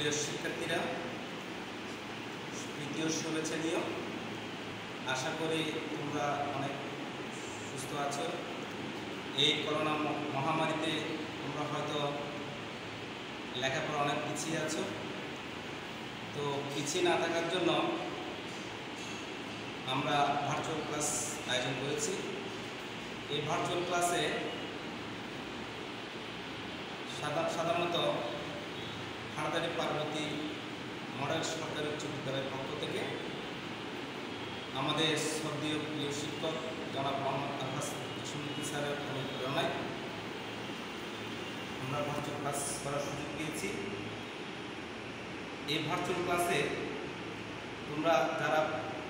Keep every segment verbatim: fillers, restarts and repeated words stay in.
প্রিয় শিক্ষার্থীরা, তৃতীয় শুভেচ্ছা নিও। আশা করি তোমরা অনেক সুস্থ আছো। এই করোনা মহামারীতে তোমরা হয়তো লেখাপড়া অনেক পিছিয়ে আছো। তো পিছিয়ে না থাকার জন্য আমরা ভার্চুয়াল ক্লাস আয়োজন করেছি। এই ভার্চুয়াল ক্লাসে সাধারণত হাড়দারি পার্বতী মডেল সরকারি উচ্চ বিদ্যালয়ের পক্ষ থেকে আমাদের শ্রদ্ধেয় প্রিয় শিক্ষক জনাব মোহাম্মদ আলহাস সুনীতি স্যারের অনুপ্রেরণায় আমরা ভার্চুয়াল ক্লাস করার সুযোগ পেয়েছি। এই ভার্চুয়াল ক্লাসে তোমরা যারা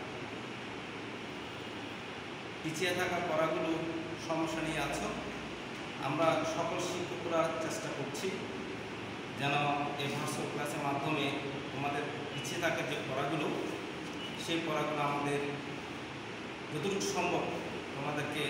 পিছিয়ে থাকা পড়াগুলো সমস্যা নিয়ে আছো, আমরা সকল শিক্ষকরা চেষ্টা করছি যেন এই ভার্চুয়াল ক্লাসের মাধ্যমে তোমাদের পিছিয়ে থাকা যে পড়াগুলো, সেই পড়াগুলো আমাদের যতটুকু সম্ভব তোমাদেরকে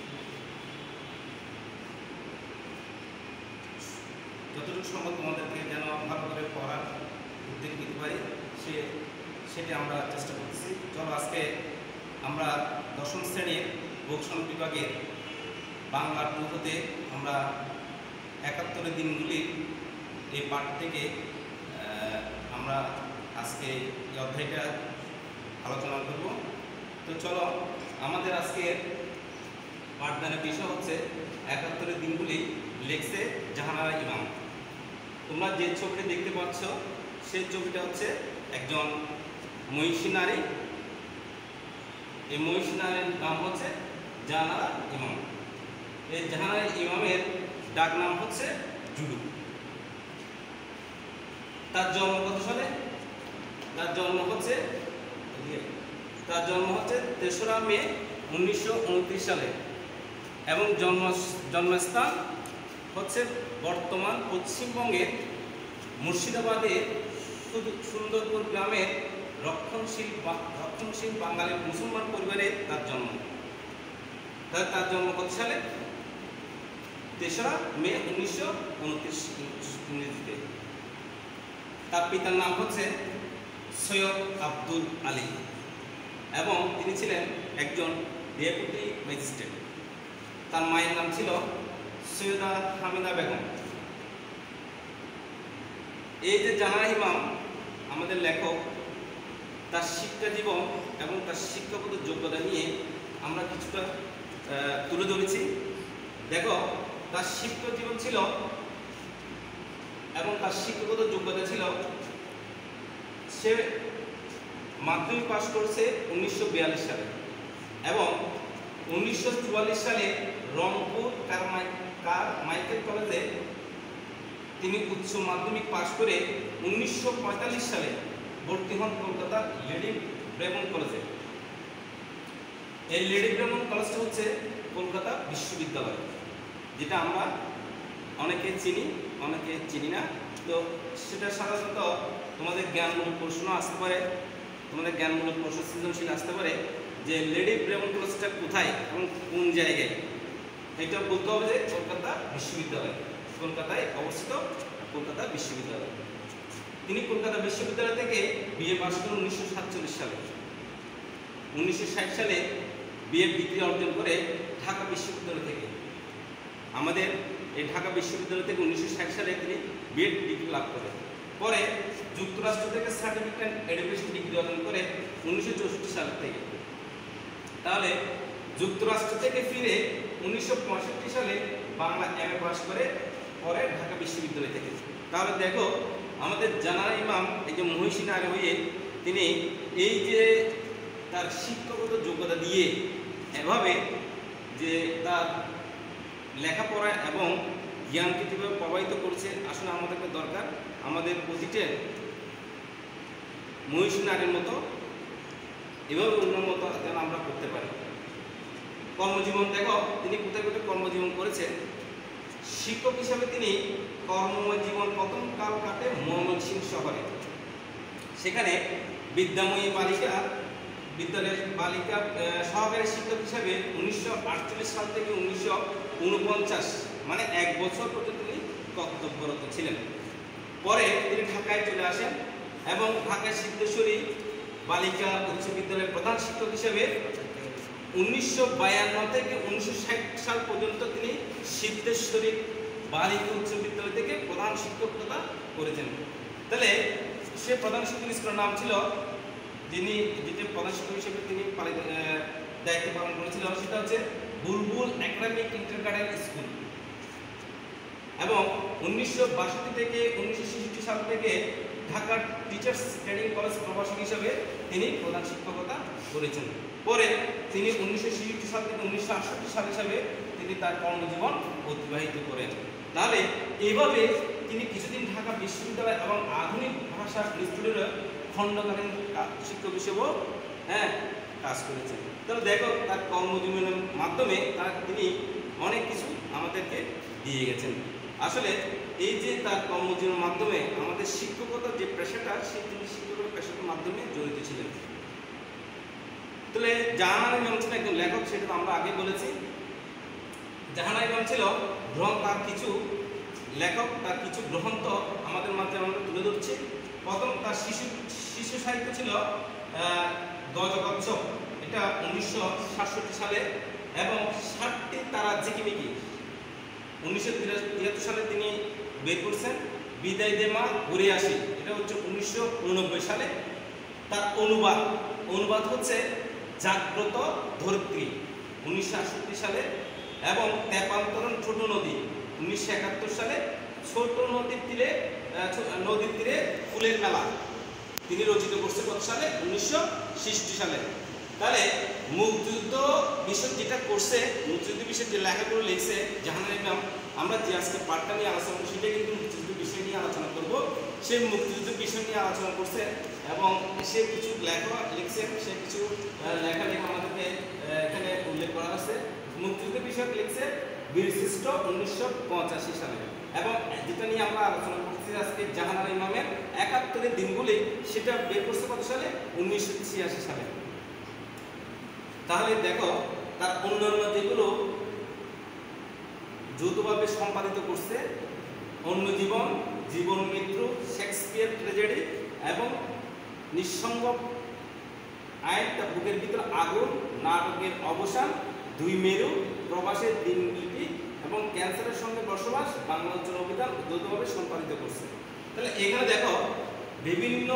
যতটুকু সম্ভব তোমাদেরকে যেন ভালো করে পড়ার উদ্যোগ নিতে পারি, সে সেটি আমরা চেষ্টা করতেছি। চলো আজকে আমরা দশম শ্রেণীর ভোগসন বিভাগের বাংলা টু হতে আমরা একাত্তরের দিনগুলির এই পাঠ থেকে আমরা আজকে এই অধ্যায়টা আলোচনা করব। তো চলো, আমাদের আজকে পাঠদানের বিষয় হচ্ছে একাত্তরের দিনগুলি, লেখছে জাহানারা ইমাম। তোমরা যে ছবিটা দেখতে পাচ্ছ সেই ছবিটা হচ্ছে একজন মহিষী নারী। এই মহিষী নারীর নাম হচ্ছে জাহানারা ইমাম। এই জাহানারা ইমামের ডাক নাম হচ্ছে জুলু। তার জন্ম কত সালে? তার জন্ম হচ্ছে তার জন্ম হচ্ছে তেসরা মে উনিশশো উনত্রিশ সালে এবং জন্ম জন্মস্থান হচ্ছে বর্তমান পশ্চিমবঙ্গের মুর্শিদাবাদের সুন্দরপুর গ্রামের রক্ষণশীল রক্ষণশীল বাঙালি মুসলমান পরিবারে তার জন্ম। তার জন্ম কত সালে? তেসরা মে উনিশশো উনত্রিশ ইংরেজিতে। তার পিতার নাম হচ্ছে সৈয়দ আব্দুল আলী এবং তিনি ছিলেন একজন ডেপুটি ম্যাজিস্ট্রেট। তার মায়ের নাম ছিল সৈয়দা হামিদা বেগম। এই যে জাহানারা ইমাম আমাদের লেখক, তার শিক্ষা জীবন এবং তার শিক্ষাগত যোগ্যতা নিয়ে আমরা কিছুটা তুলে ধরেছি। দেখো, তার শিক্ষা জীবন ছিল এবং তার শিক্ষাগত যোগ্যতা ছিল, সে মাধ্যমিক পাশ করছে উনিশশো বিয়াল্লিশ সালে এবং উনিশশো চুয়াল্লিশ সালে রংপুর কারমাইকেল কলেজে তিনি উচ্চ মাধ্যমিক পাশ করে উনিশশো পঁয়তাল্লিশ সালে ভর্তি হন কলকাতার লেডি ব্রেমন কলেজে। এই লেডি ব্রেমন কলেজটা হচ্ছে কলকাতা বিশ্ববিদ্যালয়, যেটা আমরা অনেকে চিনি, অনেকে চিনি না। তো সেটা সাধারণত তোমাদের জ্ঞানমূলক প্রশ্ন আসতে পারে, তোমাদের জ্ঞানমূলক প্রশ্ন সৃজনশীল আসতে পারে যে লেডি ব্রেমন কলেজটা কোথায় এবং কোন জায়গায়। এটা বলতে হবে যে কলকাতা বিশ্ববিদ্যালয়, কলকাতায় অবস্থিত কলকাতা বিশ্ববিদ্যালয়। তিনি কলকাতা বিশ্ববিদ্যালয় থেকে বিএ পাস করেন উনিশশো সাতচল্লিশ সালে। উনিশশো ষাট সালে বিএ ডিগ্রি অর্জন করে ঢাকা বিশ্ববিদ্যালয় থেকে আমাদের এই ঢাকা বিশ্ববিদ্যালয় থেকে উনিশশো ষাট সালে তিনি বিএড ডিগ্রি লাভ করেন। পরে যুক্তরাষ্ট্র থেকে সার্টিফিকেট এডুকেশন ডিগ্রি অর্জন করে উনিশশো চৌষট্টি সাল থেকে। তাহলে যুক্তরাষ্ট্র থেকে ফিরে উনিশশো পঁয়ষট্টি সালে বাংলা এম এ পাস করে পরে ঢাকা বিশ্ববিদ্যালয় থেকে। তাহলে দেখো, আমাদের জাহানারা ইমাম এই যে মহিষী নারী হয়ে তিনি এই যে তার শিক্ষাগত যোগ্যতা দিয়ে এভাবে যে তার লেখাপড়া এবং জ্ঞানকে কীভাবে প্রভাবিত করছে, আসলে আমাদেরকে দরকার আমাদের প্রতিটা মহিষী নারীর মতো এভাবে উন্নত যেন আমরা করতে পারি। কর্মজীবন দেখো, তিনি কোথায় কোথায় কর্মজীবন করেছেন। শিক্ষক হিসাবে তিনি কর্মময় জীবন প্রথম কাল কাটে ময়মনসিংহ শহরে। সেখানে বিদ্যাময়ী বালিকা বিদ্যালয়ের বালিকা সহকারী শিক্ষক হিসাবে উনিশশো আটচল্লিশ সাল থেকে উনিশশো উনপঞ্চাশ মানে এক বছর পর্যন্ত তিনি কর্তব্যরত ছিলেন। পরে তিনি ঢাকা শাখায় চলে আসেন এবং ঢাকা সিদ্ধেশ্বরী বালিকা উচ্চ বিদ্যালয়ের প্রধান শিক্ষক হিসেবে উনিশশো বায়ান্ন থেকে উনিশশো ষাট সাল পর্যন্ত তিনি সিদ্ধেশ্বরী বালিকা উচ্চ বিদ্যালয় থেকে প্রধান শিক্ষকতা করেছেন। তাহলে সে প্রধান শিক্ষক স্কুলের নাম ছিল, যিনি যেটি প্রধান শিক্ষক হিসেবে তিনি পালিত দায়িত্ব পালন করেছিল, সেটা হচ্ছে বুলবুল একাডেমিক কিন্ডারগার্টেন স্কুল। এবং উনিশশো বাষট্টি থেকে উনিশশো ছেষট্টি সাল থেকে ঢাকা টিচার্স ট্রেনিং কলেজ প্রভাষক হিসেবে তিনি প্রধান শিক্ষকতা করেছেন। পরে তিনি উনিশশো ছেষট্টি সাল থেকে উনিশশো আটষট্টি সাল হিসাবে তিনি তার কর্মজীবন অতিবাহিত করেন। তাহলে এইভাবে তিনি কিছুদিন ঢাকা বিশ্ববিদ্যালয় এবং আধুনিক ভাষা ইনস্টিটিউটের খণ্ডকালীন শিক্ষক হিসেবেও হ্যাঁ কাজ করেছেন। তাহলে দেখো তার কর্মজীবনের মাধ্যমে তার তিনি অনেক কিছু আমাদেরকে দিয়ে গেছেন। আসলে এই যে তার কর্মজীবনের মাধ্যমে আমাদের শিক্ষকতার যে পেশাটা, সেই তিনি শিক্ষকতার পেশার মাধ্যমে জড়িত ছিলেন। তাহলে জাহানারা ইমাম ছিলেন একজন লেখক, সেটা তো আমরা আগে বলেছি। জাহানারা ইমাম ছিল গ্রন্থ, তার কিছু লেখক, তার কিছু গ্রন্থ আমাদের মাঝে আমরা তুলে ধরছি। প্রথম তার শিশু শিশু সাহিত্য ছিল গজগচ্ছপ, এটা উনিশশো সাতষট্টি সালে, এবং ষাটটি তারা ঝিকিমিকি উনিশশো তিয়াত্তর সালে তিনি বের করছেন। বিদায় দে মা ঘুরে আসি, এটা হচ্ছে উনিশশো উননব্বই সালে। তার অনুবাদ অনুবাদ হচ্ছে জাগ্রত ধরিত্রী উনিশশো আটষট্টি সালে, এবং তেপান্তরণ ছোট নদী উনিশশো একাত্তর সালে। ছোট নদীর তীরে নদীর তীরে ফুলের মেলা তিনি রচিত করছে কত সালে? উনিশশো ছেষট্টি সালে। তাহলে মুক্তিযুদ্ধ বিষয় যেটা করছে, মুক্তিযুদ্ধ বিষয়ে যে লেখাগুলো লিখছে জাহানারা ইমাম, আমরা যে আজকে পাঠটা নিয়ে আলোচনা করছি সেটা কিন্তু মুক্তিযুদ্ধ বিষয় নিয়ে আলোচনা করব। সে মুক্তিযুদ্ধ বিষয় নিয়ে আলোচনা করছে এবং সে কিছু লেখা লিখছে, সে কিছু লেখা লেখা আমাদেরকে এখানে উল্লেখ করা আছে। মুক্তিযুদ্ধ বিষয়ক লিখছে বীরশ্রেষ্ঠ উনিশশো পঁচাশি সালে, এবং যেটা নিয়ে আমরা আলোচনা করছি আজকে জাহানারা ইমামের একাত্তরের দিনগুলি, সেটা বের করছে কত সালে? উনিশশো ছিয়াশি সালে। তাহলে দেখো তার অন্যান্য যেগুলো যৌথভাবে সম্পাদিত করছে, অন্য জীবন, জীবন মৃত্যু, শেক্সপিয়ার ট্র্যাজেডি এবং নিঃসঙ্গ আইন, তার বুকের ভিতর আগুন, নাটকের অবসান, দুই মেরু, প্রবাসের দিনলিপি এবং ক্যান্সারের সঙ্গে বসবাস, বাংলাদেশের অভিধান যৌথভাবে সম্পাদিত করছে। তাহলে এখানে দেখো বিভিন্ন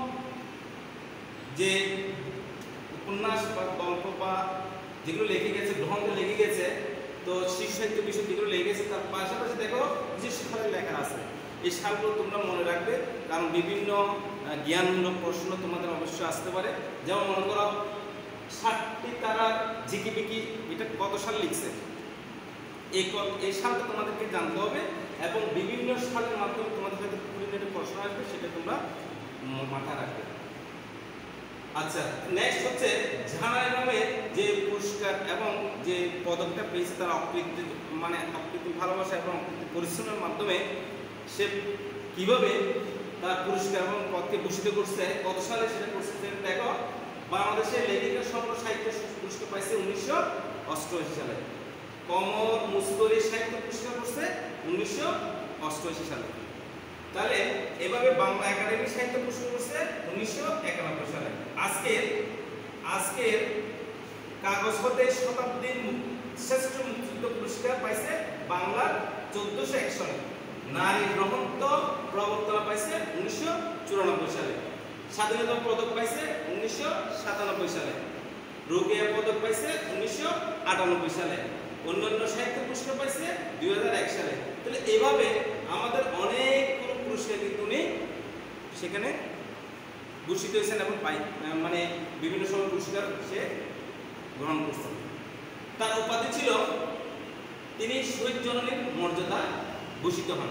যে উপন্যাস বা গল্প বা যেগুলো লিখে গেছে, গ্রন্থ লিখে গেছে, তো শিশু সাহিত্য বিষয় যেগুলো লিখে গেছে, তার পাশাপাশি দেখো বিশেষ সালের লেখা আছে। এই সালগুলো তোমরা মনে রাখবে, কারণ বিভিন্ন জ্ঞানমূলক প্রশ্ন তোমাদের অবশ্যই আসতে পারে। যেমন মনে করো ষাটটি তারা ঝিকিমিকি, এটা কত সাল লিখছে, এই এই সালটা তোমাদেরকে জানতে হবে, এবং বিভিন্ন সালের মাধ্যমে তোমাদের হয়তো খুঁটিনাটি প্রশ্ন আসবে, সেটা তোমরা মাথায় রাখবে। আচ্ছা, নেক্সট হচ্ছে জাহানারা ইমামের যে পুরস্কার এবং যে পদকটা পেয়েছে, তার অকৃত্রিম মানে অকৃত্রিম ভালোবাসা এবং অকৃত্রিম পরিশ্রমের মাধ্যমে সে কিভাবে তার পুরস্কার এবং পদকে ভূষিত করছে, কত সালে সেটা করছে দেখো। বাংলাদেশের লেখিকা সর্ব সাহিত্য পুরস্কার পাইছে উনিশশো অষ্টআশি সালে। কমর মুস্তরি সাহিত্য পুরস্কার করছে উনিশশো অষ্টআশি সালে। তাহলে এভাবে বাংলা একাডেমি সাহিত্য পুরস্কার করছে উনিশশো একানব্বই সালে। আজকের আজকের কাগজ হতে শতাব্দীর শ্রেষ্ঠ মুক্তিযুদ্ধ পুরস্কার পাইছে বাংলার চোদ্দশো এক সালে। নারী গ্রন্থ প্রবর্তনা পাইছে উনিশশো চুরানব্বই সালে। স্বাধীনতা পদক পাইছে উনিশশো সাতানব্বই সালে। রোকেয়া পদক পাইছে উনিশশো আটানব্বই সালে। অন্যান্য সাহিত্য পুরস্কার পাইছে দুই হাজার এক সালে। তাহলে এভাবে আমাদের অনেকগুলো পুরস্কার কিন্তু উনি সেখানে ভূষিত হয়েছেন এবং পাই মানে বিভিন্ন সময় পুরস্কার সে গ্রহণ করছেন। তার উপাধি ছিল তিনি শহীদ জননীর মর্যাদা ভূষিত হন,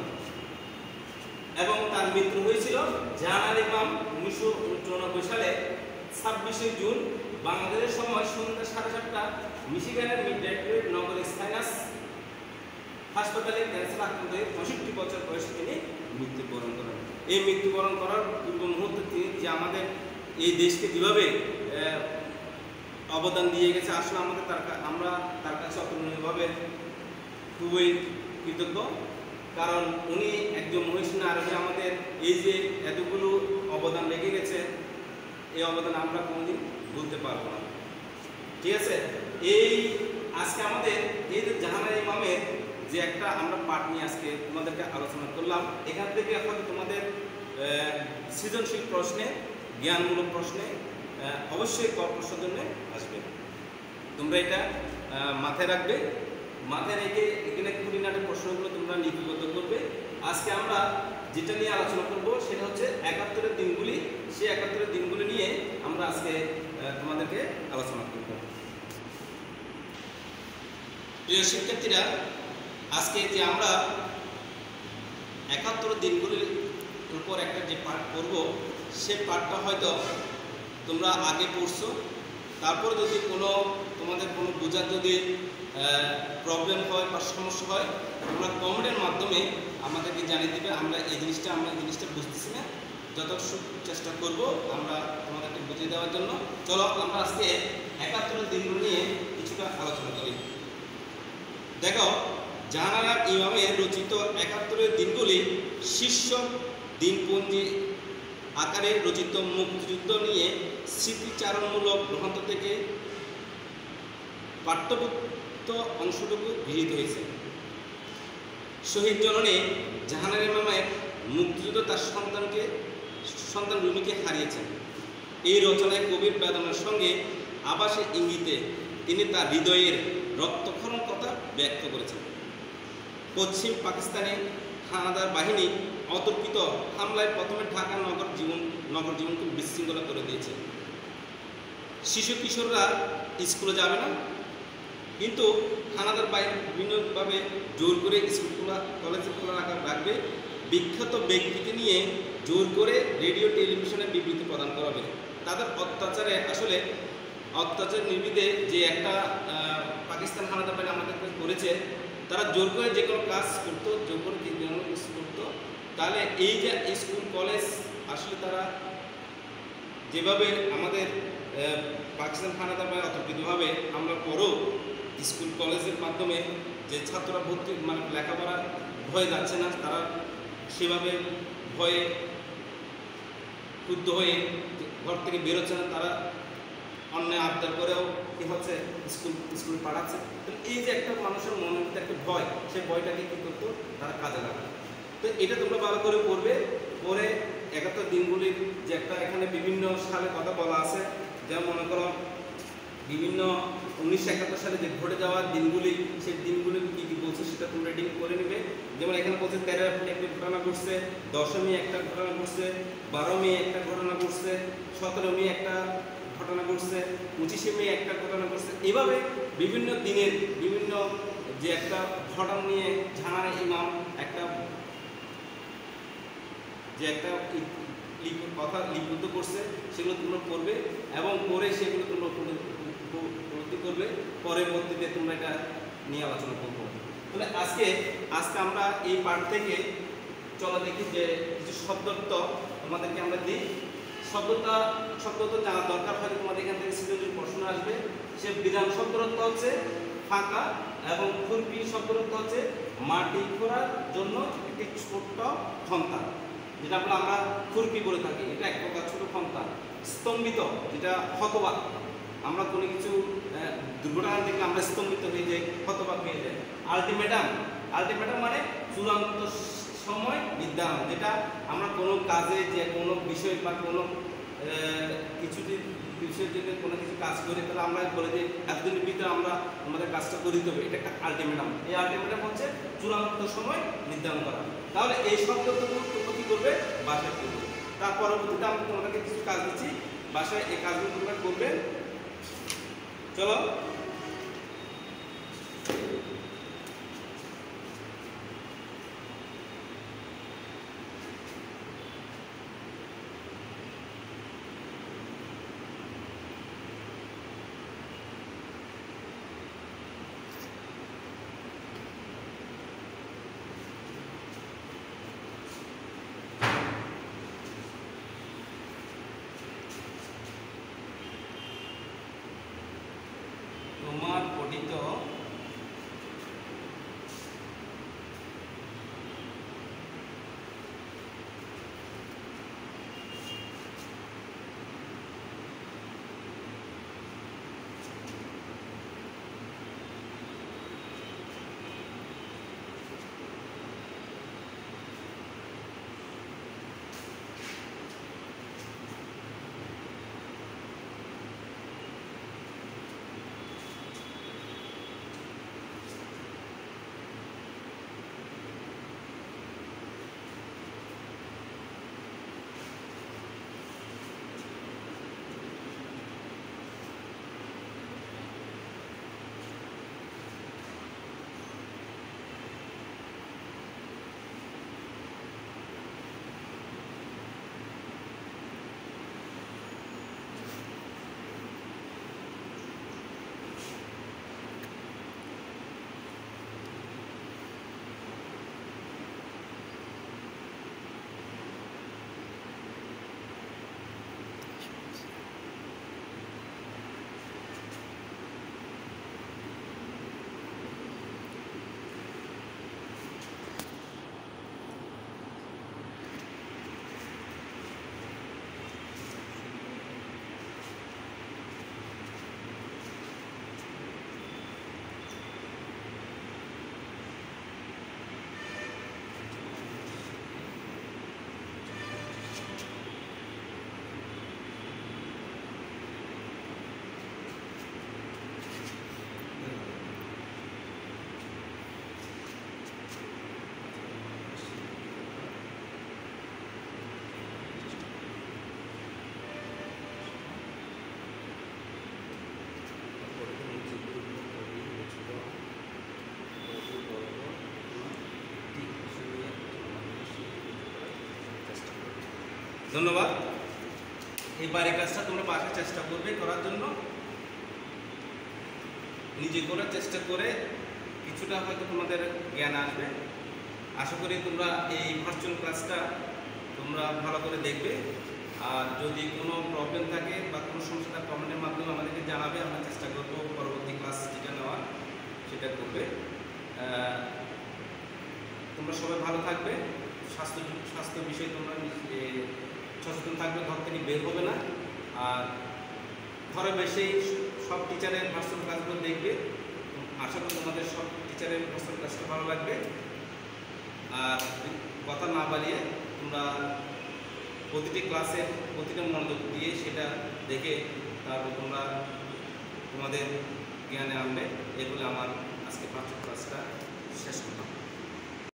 এবং তার মৃত্যু হয়েছিল জাহানারা ইমাম উনিশশো চুরানব্বই সালে ছাব্বিশে জুন বাংলাদেশের সময় সন্ধ্যা সাড়ে সাতটা মিশিগানের মিডনাইট নগরের সাইনাস হাসপাতালে ক্যান্সার আক্রান্ত হয়ে পঁয়ষট্টি বছর বয়সে তিনি মৃত্যুবরণ করেন। এই মৃত্যুবরণ করার পূর্ব মুহূর্তে তিনি যে আমাদের এই দেশকে যেভাবে অবদান দিয়ে গেছে, আসলে আমাদের তার আমরা তার কাছে অতুলনীয়ভাবে খুবই কৃতজ্ঞ। কারণ উনি একজন মহিষী নারী, আমাদের এই যে এতগুলো অবদান রেখে গেছে, এই অবদান আমরা কোনোদিন ভুলতে পারবো না। ঠিক আছে, এই আজকে আমাদের এই যে জাহানারা ইমামের যে একটা আমরা পাঠ নিয়ে আজকে তোমাদেরকে আলোচনা করলাম, এখান থেকে এখন তোমাদের সৃজনশীল প্রশ্নে, জ্ঞানমূলক প্রশ্নে অবশ্যই ক প্রশ্নের জন্য আসবে। তোমরা এটা মাথায় রাখবে, মাথায় রেখে এখানে খুঁটিনাটি প্রশ্নগুলো তোমরা লিপিবদ্ধ করবে। আজকে আমরা যেটা নিয়ে আলোচনা করব সেটা হচ্ছে একাত্তরের দিনগুলি। সেই একাত্তরের দিনগুলি নিয়ে আমরা আজকে তোমাদেরকে আলোচনা করব। প্রিয় শিক্ষার্থীরা, আজকে যে আমরা একাত্তর দিনগুলির উপর একটা যে পাঠ করব, সে পাঠটা হয়তো তোমরা আগে পড়ছো। তারপর যদি কোনো তোমাদের কোনো বোঝার যদি প্রবলেম হয় বা সমস্যা হয়, তোমরা কমেন্টের মাধ্যমে আমাদেরকে জানিয়ে দেবে। আমরা এই জিনিসটা আমরা এই জিনিসটা বুঝতেছি না, যতটুকু চেষ্টা করব আমরা তোমাদেরকে বুঝিয়ে দেওয়ার জন্য। চলো আমরা আজকে একাত্তরের দিনগুলো নিয়ে কিছুটা আলোচনা করি। দেখো, জাহানারা ইমামের রচিত একাত্তরের দিনগুলি শীর্ষক দিনপঞ্জি আকারে রচিত মুক্তিযুদ্ধ নিয়ে স্মৃতিচারণমূলক গ্রন্থ থেকে পাঠ্যপুস্ত অংশটুকু গৃহীত হয়েছে। শহীদ জননী জাহানারা ইমামের মুক্তিযুদ্ধ তার সন্তানকে সন্তান রুমিকে হারিয়েছেন। এই রচনায় কবির বেদনার সঙ্গে আভাসের ইঙ্গিতে তিনি তার হৃদয়ের রক্তক্ষরণ কথা ব্যক্ত করেছেন। পশ্চিম পাকিস্তানে হানাদার বাহিনী অতর্কিত হামলায় প্রথমে ঢাকা নগর জীবন নগর জীবনকে বিশৃঙ্খলা করে দিয়েছে। শিশু কিশোররা স্কুলে যাবে না, কিন্তু হানাদার বাহিনী বিভিন্নভাবে জোর করে স্কুল খোলা কলেজ খোলা রাখা রাখবে। বিখ্যাত ব্যক্তিকে নিয়ে জোর করে রেডিও টেলিভিশনে বিবৃতি প্রদান করাবে। তাদের অত্যাচারে আসলে অত্যাচার নির্বিধে যে একটা পাকিস্তান হানাদার বাহিনী আমাদের করেছে, তারা জোর করে যে কোনো কাজ করতো, জোর করে যে কোনো কিছু করতো। তাহলে এই যে স্কুল কলেজ আসলে তারা যেভাবে আমাদের পাকিস্তান হানাদার বাহিনী অতর্কিতভাবে আমরা পরও স্কুল কলেজের মাধ্যমে যে ছাত্ররা ভর্তি মানে লেখাপড়া ভয় যাচ্ছে না, তারা সেভাবে ভয়ে ক্ষুব্ধ হয়ে ঘর থেকে বেরোচ্ছে না, তারা অন্যায় আবদার করেও কি হচ্ছে স্কুল স্কুল পাঠাচ্ছে। এই যে একটা মানুষের মনের মধ্যে একটা ভয়, সেই ভয়টাকে কী করতো তারা কাজে লাগায়। তো এটা তোমরা ভালো করে পড়বে। পরে একাত্তর দিনগুলির যে একটা এখানে বিভিন্ন সালে কথা বলা আছে, যেমন মনে করো বিভিন্ন উনিশশো একাত্তর সালে যে ঘটে যাওয়া দিনগুলি, সেই দিনগুলি কী কী বলছে সেটা তোমরা রিডিং করে নেবে। যেমন এখানে বলছে তেরো এপ্রিল একটা ঘটনা ঘটছে, দশমী একটা ঘটনা ঘটছে, বারো মে একটা ঘটনা ঘটছে, সতেরো মে একটা ঘটনা ঘটছে, পঁচিশে মে একটা ঘটনা ঘটছে। এভাবে বিভিন্ন দিনের বিভিন্ন যে একটা ঘটনা নিয়ে জাহানারা ইমাম একটা যে একটা কথা লিপিবদ্ধ করছে, সেগুলো তোমরা পড়বে এবং পড়ে সেগুলো তোমরা উপলব্ধি করবে। পরবর্তীতে তোমরা এটা নিয়ে আলোচনা করবো। তাহলে আজকে আজকে আমরা এই পাঠ থেকে চলো দেখি যে কিছু শব্দত্ব তোমাদেরকে আমরা দিই। শব্দটা শব্দত্ব জানার দরকার হয়, তোমাদের এখান থেকে সৃজনশীল প্রশ্ন আসবে। সে বিধান শব্দরত্ব হচ্ছে ফাঁকা এবং খুরপি শব্দরত্ব হচ্ছে মাটি খোঁড়ার জন্য একটি ছোট্ট খন্তা, যেটা আমরা আমরা খুরপি বলে থাকি। এটা এক প্রকার ছোট খন্তা। স্তম্ভিত, যেটা হতবাক, আমরা কোনো কিছু দুর্ঘটনা দেখলে আমরা স্তম্ভিত হয়ে যাই, হতবাক হয়ে যাই। আলটিমেটাম, আলটিমেটাম মানে চূড়ান্ত সময় নির্ধারণ, যেটা আমরা কোনো কাজে যে কোনো বিষয় বা কোনো কিছু বিষয়ের জন্য কোনো কিছু কাজ করি, তাহলে আমরা বলে যে এতদিনের ভিতরে আমরা আমাদের কাজটা করে দিতে হবে, এটা একটা আলটিমেটাম। এই আলটিমেটাম হচ্ছে চূড়ান্ত সময় নির্ধারণ করা। তাহলে এই শব্দগুলো তোমরা কী করবে, বাসায় করবে। তার পরবর্তীতে আমরা তোমাদেরকে কিছু কাজ দিচ্ছি, বাসায় এই কাজগুলো তোমরা করবে। চলো ধন্যবাদ। এই বাড়ির কাজটা তোমরা বাসায় চেষ্টা করবে করার জন্য, নিজে করার চেষ্টা করে কিছুটা হয়তো তোমাদের জ্ঞান আসবে। আশা করি তোমরা এই ভার্চুয়াল ক্লাসটা তোমরা ভালো করে দেখবে। আর যদি কোনো প্রবলেম থাকে বা কোনো সমস্যা থাকে কমেন্টের মাধ্যমে আমাদেরকে জানাবে, আমরা চেষ্টা করবো পরবর্তী ক্লাস যেটা নেওয়ার সেটা করবে। তোমরা সবাই ভালো থাকবে, স্বাস্থ্য স্বাস্থ্য বিষয়ে তোমরা সচেতন থাকবে, ঘর থেকে বের হবে না। আর ঘরে বসেই সব টিচারের ভার্চুয়াল ক্লাসগুলো দেখবে। আশা করি তোমাদের সব টিচারের ভার্চুয়াল ক্লাসটা ভালো লাগবে। আর কথা না বাড়িয়ে তোমরা প্রতিটি ক্লাসের প্রতিটা মনোযোগ দিয়ে সেটা দেখে তারপর তোমরা তোমাদের জ্ঞানে আনবে। এই বলে আমার আজকে ভার্চুয়াল ক্লাসটা শেষ করলাম।